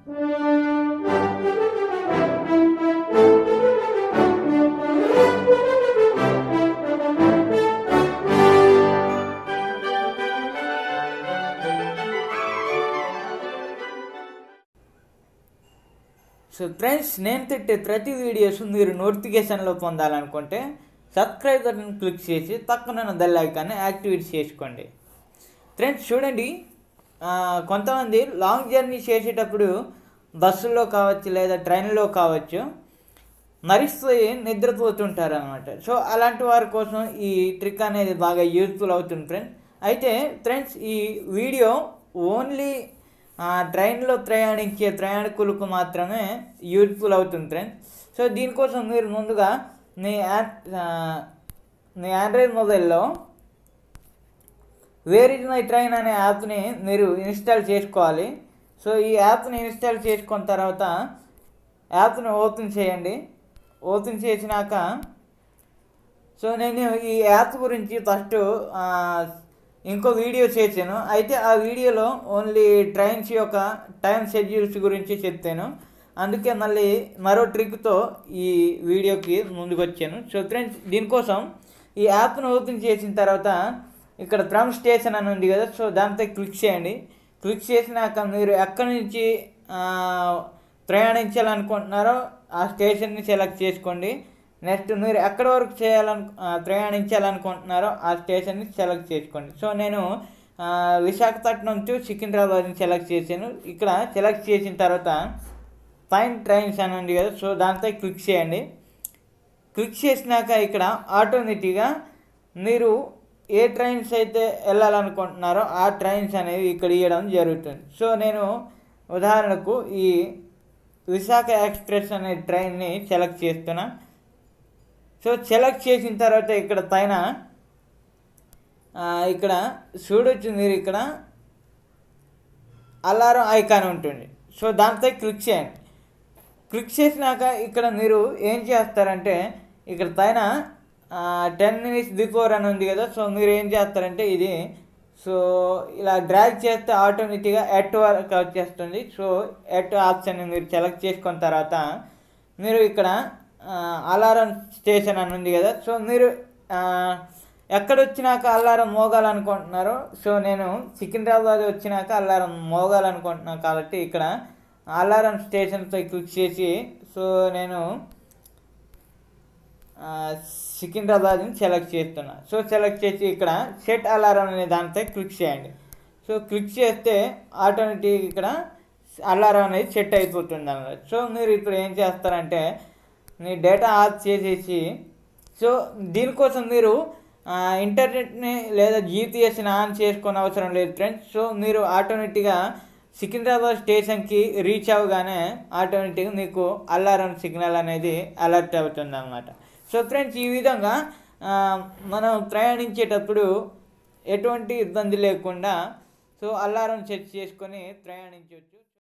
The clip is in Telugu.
సో ఫ్రెండ్స్, నేను పెట్టే ప్రతి వీడియోస్ మీరు నోటిఫికేషన్లో పొందాలనుకుంటే సబ్స్క్రైబ్ బటన్ క్లిక్ చేసి పక్కన బెల్ ఐకాన్ని యాక్టివేట్ చేసుకోండి. ఫ్రెండ్స్ చూడండి, కొంతమంది లాంగ్ జర్నీ చేసేటప్పుడు బస్సుల్లో కావచ్చు లేదా ట్రైన్లో కావచ్చు మరిసిపోయి నిద్రపోతుంటారు అనమాట. సో అలాంటి వారి కోసం ఈ ట్రిక్ అనేది బాగా యూజ్ఫుల్ అవుతుంది ఫ్రెండ్స్. అయితే ఫ్రెండ్స్, ఈ వీడియో ఓన్లీ ట్రైన్లో ప్రయాణించే ప్రయాణికులకు మాత్రమే యూజ్ఫుల్ అవుతుంది ఫ్రెండ్స్. సో దీనికోసం మీరు ముందుగా మీ ఆండ్రాయిడ్ మొబైల్లో వేర్ ఇస్ మై ట్రైన్ అనే యాప్ని మీరు ఇన్స్టాల్ చేసుకోవాలి. సో ఈ యాప్ని ఇన్స్టాల్ చేసుకున్న తర్వాత యాప్ని ఓపెన్ చేయండి. ఓపెన్ చేసినాక సో నేను ఈ యాప్ గురించి ఫస్ట్ ఇంకో వీడియో చేశాను. అయితే ఆ వీడియోలో ఓన్లీ ట్రైన్స్ యొక్క టైం షెడ్యూల్స్ గురించి చెప్తాను. అందుకే మళ్ళీ మరో ట్రిక్తో ఈ వీడియోకి ముందుకు వచ్చాను. సో ఫ్రెండ్స్, దీనికోసం ఈ యాప్ను ఓపెన్ చేసిన తర్వాత ఇక్కడ ఫ్రమ్ స్టేషన్ అని ఉంది కదా, సో దాంతో క్లిక్ చేయండి. క్లిక్ చేసినాక మీరు ఎక్కడి నుంచి ప్రయాణించాలనుకుంటున్నారో ఆ స్టేషన్ని సెలెక్ట్ చేసుకోండి. నెక్స్ట్ మీరు ఎక్కడి వరకు ప్రయాణించాలనుకుంటున్నారో ఆ స్టేషన్ని సెలెక్ట్ చేసుకోండి. సో నేను విశాఖపట్నం టు సికింద్రాబాద్ని సెలెక్ట్ చేశాను. ఇక్కడ సెలెక్ట్ చేసిన తర్వాత ఫైండ్ ట్రైన్స్ అని ఉంది కదా, సో దాంతో క్లిక్ చేయండి. క్లిక్ చేసినాక ఇక్కడ ఆటోమేటిక్గా మీరు ఏ ట్రైన్స్ అయితే వెళ్ళాలనుకుంటున్నారో ఆ ట్రైన్స్ అనేవి ఇక్కడ ఇవ్వడం జరుగుతుంది. సో నేను ఉదాహరణకు ఈ విశాఖ ఎక్స్ప్రెస్ అనే ట్రైన్ని సెలెక్ట్ చేస్తున్నా. సో సెలెక్ట్ చేసిన తర్వాత ఇక్కడ పైన ఇక్కడ చూడొచ్చు మీరు, ఇక్కడ అలారం ఐకాన్ ఉంటుంది. సో దాంతో క్లిక్ చేయండి. క్లిక్ చేసినాక ఇక్కడ మీరు ఏం చేస్తారంటే ఇక్కడ పైన 10 minutes బిఫోర్ అని ఉంది కదా, సో మీరు ఏం చేస్తారంటే ఇది సో ఇలా డ్రాగ్ చేస్తే ఆటోమేటిక్గా ఎట్ వరకు వచ్చేస్తుంది. సో ఎట్ ఆప్షన్ని మీరు సెలెక్ట్ చేసుకున్న తర్వాత మీరు ఇక్కడ అలారం స్టేషన్ అని ఉంది కదా, సో మీరు ఎక్కడొచ్చినాక అలారం మోగాలనుకుంటున్నారో, సో నేను సికింద్రాబాద్ వచ్చినాక అలారం మోగాలనుకుంటున్నాను కాబట్టి ఇక్కడ అలారం స్టేషన్పై క్లిక్ చేసి సో నేను సికింద్రాబాద్ని సెలెక్ట్ చేస్తున్నా. సో సెలెక్ట్ చేసి ఇక్కడ సెట్ అలారం అనే దానిపై క్లిక్ చేయండి. సో క్లిక్ చేస్తే ఆటోమేటిక్ ఇక్కడ అలారం అనేది సెట్ అయిపోతుంది అన్నమాట. సో మీరు ఇప్పుడు ఏం చేస్తారంటే మీ డేటా ఆఫ్ చేసేసి, సో దీనికోసం మీరు ఇంటర్నెట్ని లేదా జీపీఎస్ని ఆన్ చేసుకునే అవసరం లేదు ఫ్రెండ్స్. సో మీరు ఆటోమేటిక్గా సికింద్రాబాద్ స్టేషన్కి రీచ్ అవ్వగానే ఆటోమేటిక్గా మీకు అలారం సిగ్నల్ అనేది అలర్ట్ అవుతుంది అన్నమాట. సో ఫ్రెండ్స్, ఈ విధంగా మనం ప్రయాణించేటప్పుడు ఎటువంటి ఇబ్బంది లేకుండా సో అలారం సెట్ చేసుకొని ప్రయాణించవచ్చు.